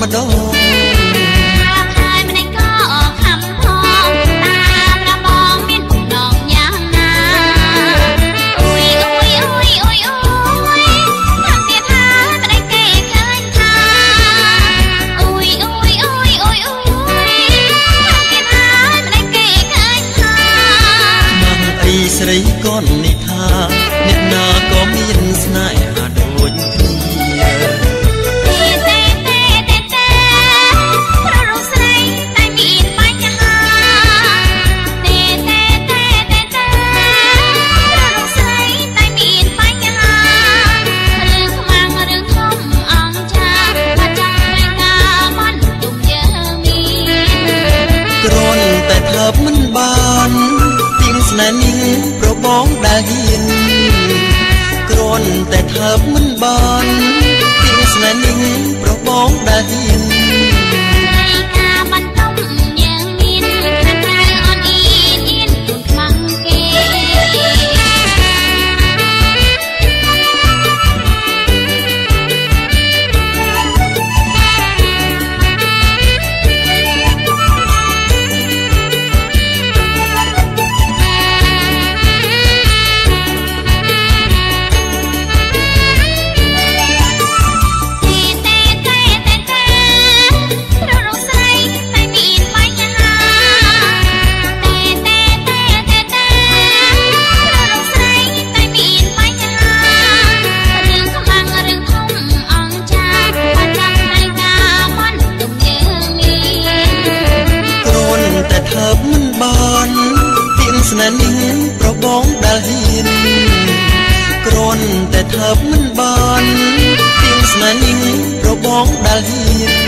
ดงស្រីកូននេះថាអ្នកណាក៏មានស្នេហាដូចគ្នាគ្រាន់តែថើបមិនបានទៀងស្នេហ៍នេះប្របងដែលហ៊ានគ្រាន់តែថើបមិនបានទៀងស្នេហ៍នេះប្របងដែលហ៊ានថើបមិនបានទៀងស្នេហ៍នេះប្របងដែលហ៊ានគ្រាន់តែថើបមិនបានទៀងស្នេហ៍នេះប្របងដែលហ៊ាន